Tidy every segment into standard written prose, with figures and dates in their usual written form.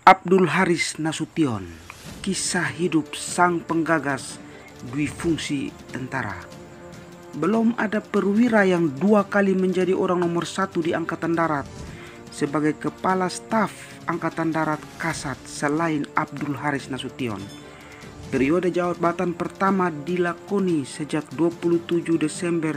Abdul Haris Nasution, kisah hidup sang penggagas duifungsi tentara. Belum ada perwira yang 2 kali menjadi orang nomor 1 di Angkatan Darat sebagai Kepala Staf Angkatan Darat Kasat selain Abdul Haris Nasution. Periode jabatan pertama dilakoni sejak 27 Desember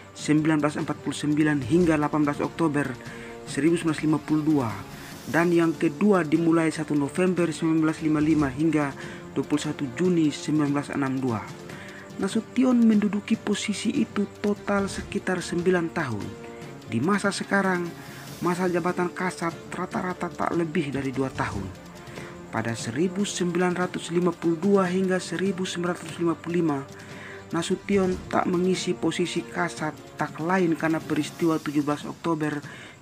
1949 hingga 18 Oktober 1952. Dan yang kedua dimulai 1 November 1955 hingga 21 Juni 1962. Nasution menduduki posisi itu total sekitar 9 tahun. Di masa sekarang, masa jabatan Kasat rata-rata tak lebih dari 2 tahun. Pada 1952 hingga 1955, Nasution tak mengisi posisi Kasat tak lain karena peristiwa 17 Oktober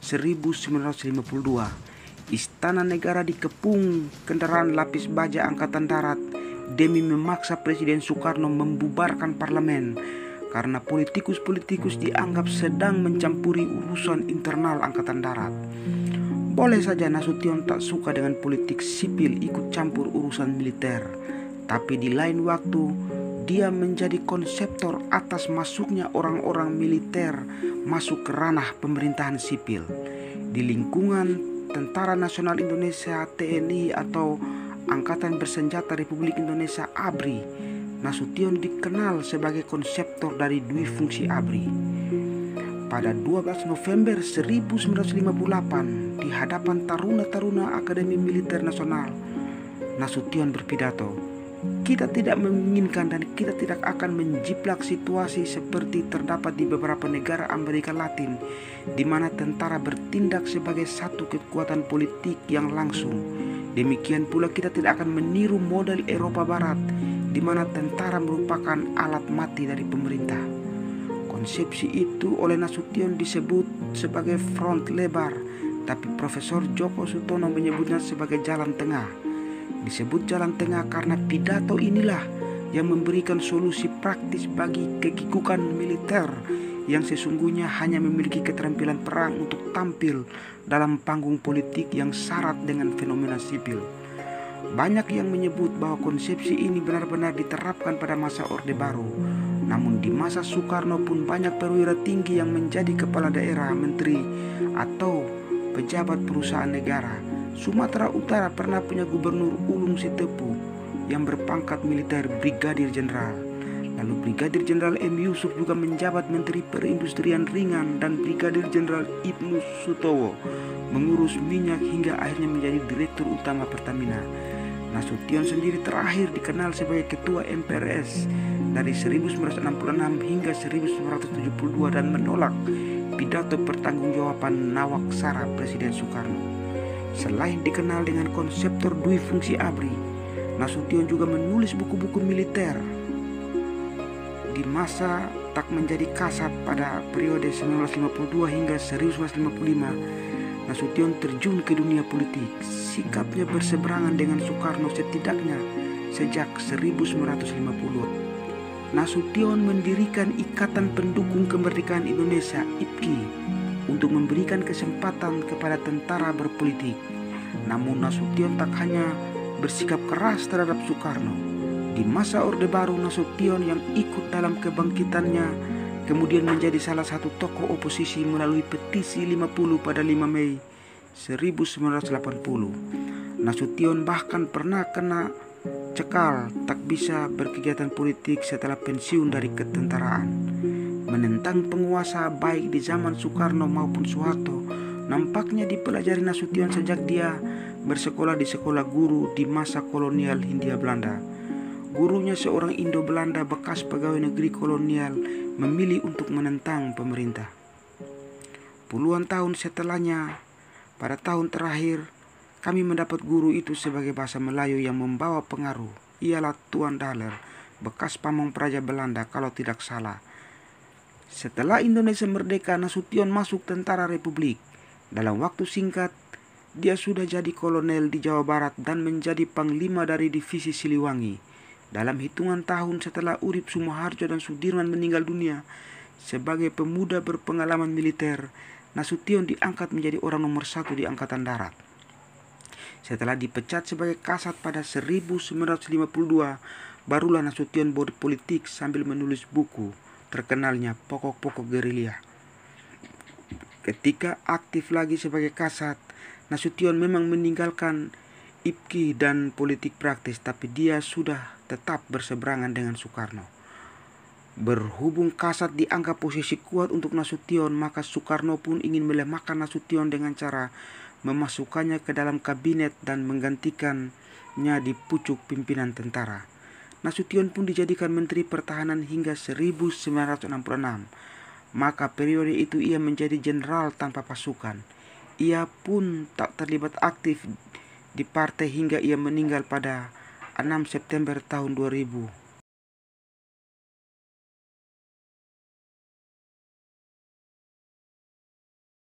1952. Istana Negara dikepung kendaraan lapis baja Angkatan Darat demi memaksa Presiden Soekarno membubarkan parlemen karena politikus-politikus dianggap sedang mencampuri urusan internal Angkatan Darat. Boleh saja Nasution tak suka dengan politik sipil ikut campur urusan militer, tapi di lain waktu dia menjadi konseptor atas masuknya orang-orang militer masuk ke ranah pemerintahan sipil. Di lingkungan Tentara Nasional Indonesia (TNI) atau Angkatan Bersenjata Republik Indonesia (ABRI), Nasution dikenal sebagai konseptor dari duifungsi ABRI. Pada 12 November 1958 di hadapan taruna-taruna Akademi Militer Nasional, Nasution berpidato, "Kita tidak menginginkan dan kita tidak akan menjiplak situasi seperti terdapat di beberapa negara Amerika Latin di mana tentara bertindak sebagai satu kekuatan politik yang langsung. Demikian pula kita tidak akan meniru model Eropa Barat di mana tentara merupakan alat mati dari pemerintah." Konsepsi itu oleh Nasution disebut sebagai front lebar, tapi Profesor Djoko Sutono menyebutnya sebagai jalan tengah. Disebut jalan tengah karena pidato inilah yang memberikan solusi praktis bagi kekikukan militer yang sesungguhnya hanya memiliki keterampilan perang untuk tampil dalam panggung politik yang syarat dengan fenomena sipil. Banyak yang menyebut bahwa konsepsi ini benar-benar diterapkan pada masa Orde Baru. Namun di masa Soekarno pun banyak perwira tinggi yang menjadi kepala daerah, menteri, atau pejabat perusahaan negara. Sumatera Utara pernah punya Gubernur Ulung Sitepu yang berpangkat militer Brigadir Jenderal. Lalu Brigadir Jenderal M. Yusuf juga menjabat Menteri Perindustrian Ringan dan Brigadir Jenderal Ibnu Sutowo mengurus minyak hingga akhirnya menjadi Direktur Utama Pertamina. Nasution sendiri terakhir dikenal sebagai Ketua MPRS dari 1966 hingga 1972 dan menolak pidato pertanggungjawaban Nawaksara Presiden Soekarno. Selain dikenal dengan konseptor duifungsi ABRI, Nasution juga menulis buku-buku militer. Di masa tak menjadi Kasat pada periode 1952 hingga 1955, Nasution terjun ke dunia politik. Sikapnya berseberangan dengan Soekarno setidaknya sejak 1950. Nasution mendirikan Ikatan Pendukung Kemerdekaan Indonesia (IPKI) untuk memberikan kesempatan kepada tentara berpolitik. Namun Nasution tak hanya bersikap keras terhadap Soekarno. Di masa Orde Baru, Nasution yang ikut dalam kebangkitannya kemudian menjadi salah satu tokoh oposisi melalui petisi 50 pada 5 Mei 1980. Nasution bahkan pernah kena cekal tak bisa berkegiatan politik setelah pensiun dari ketentaraan. Menentang penguasa baik di zaman Soekarno maupun Soeharto nampaknya dipelajari Nasution sejak dia bersekolah di sekolah guru di masa kolonial Hindia Belanda. Gurunya seorang Indo-Belanda bekas pegawai negeri kolonial memilih untuk menentang pemerintah. Puluhan tahun setelahnya, pada tahun terakhir, kami mendapat guru itu sebagai bahasa Melayu yang membawa pengaruh. Ialah Tuan Daler, bekas pamong praja Belanda kalau tidak salah. Setelah Indonesia merdeka, Nasution masuk Tentara Republik. Dalam waktu singkat, dia sudah jadi kolonel di Jawa Barat dan menjadi panglima dari divisi Siliwangi. Dalam hitungan tahun setelah Urip Sumoharjo dan Sudirman meninggal dunia, sebagai pemuda berpengalaman militer, Nasution diangkat menjadi orang nomor 1 di Angkatan Darat. Setelah dipecat sebagai Kasat pada 1952, barulah Nasution berpolitik sambil menulis buku terkenalnya Pokok-Pokok Gerilya. Ketika aktif lagi sebagai Kasat, Nasution memang meninggalkan IPKI dan politik praktis, tapi dia sudah tetap berseberangan dengan Soekarno. Berhubung Kasat dianggap posisi kuat untuk Nasution, maka Soekarno pun ingin melemahkan Nasution dengan cara memasukkannya ke dalam kabinet dan menggantikannya di pucuk pimpinan tentara. Nasution pun dijadikan Menteri Pertahanan hingga 1966. Maka periode itu ia menjadi jenderal tanpa pasukan. Ia pun tak terlibat aktif di partai hingga ia meninggal pada 6 September tahun 2000.